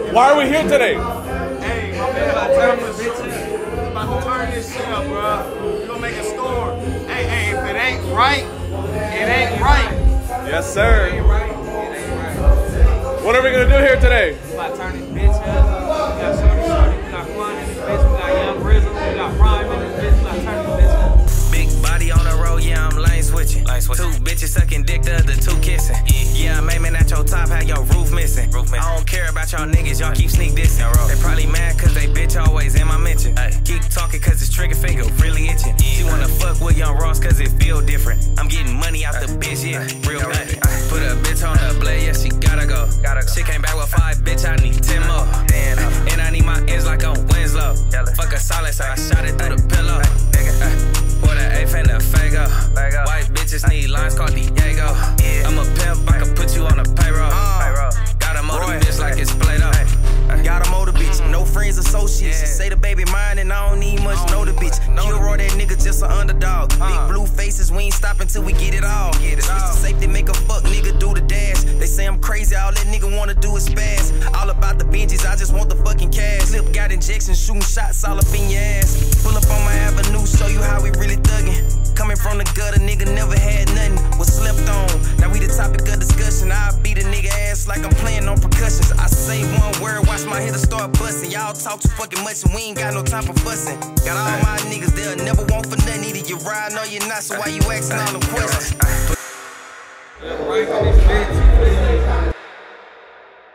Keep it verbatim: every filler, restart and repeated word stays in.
Why are we here today? Hey, my man about to turn this bitch up. About to turn this shit up, bro. We gonna make a storm. Hey, hey, if it ain't right, it ain't right. Yes, sir. It ain't right, it ain't right. What are we gonna do here today? We about to turn this bitch up. We got Shordie, Shrodie, we got Quan in this bitch, we got Youngross, we got Prime in this bitch, we about to turn this bitch up. Big body on the road, yeah, I'm lane switching. Lane switching. Two bitches sucking dick, the other two kissing. Yeah, I'm aiming at your top, have your roof missing. Roof missing. I don't care about y'all niggas, y'all keep sneak dissing. They probably mad cause they bitch always in my mention. Ay. Keep talking cause this trigger finger really itching. Yeah. She wanna fuck with Youngross cause it feel different. I'm getting money out the bitch, yeah, real bad. Put a bitch on the blade, yeah, she gotta go. Gotta go. She came back with five, bitch, I need ten more. Damn. And I need my ends like on Winslow. Fuck a solid, so I shot it through the pillow. Pour the eighth and the Fago. White bitches need lines called Diego. I'm a pimp, I can put you on a payroll. Got a motor bitch like it's Play-Doh. Got a motor bitch, no friends, associates. Say the baby mine and I don't need much, know the bitch. UPROAR that nigga just an underdog. Big blue faces, we ain't stopping till we get it all. Switch to safety, make a fuck nigga do the dash. They say I'm crazy, all that nigga wanna do is spaz. All about the benches, I just want the fucking cash. Slip got injections, shooting shots all up in your ass. Pull up on my avenue, show you how we really thuggin'. Coming from the gutter, nigga never had nothing, was slept on. Now we the topic of discussion. I beat a nigga ass like I'm playing on percussions. I say one word, watch my hitter start busting. Y'all talk too fucking much and we ain't got no time for fussing. Got all my niggas, they'll never want for nothing. Either you ride or you're not, so why you asking all them questions? Right in this bitch.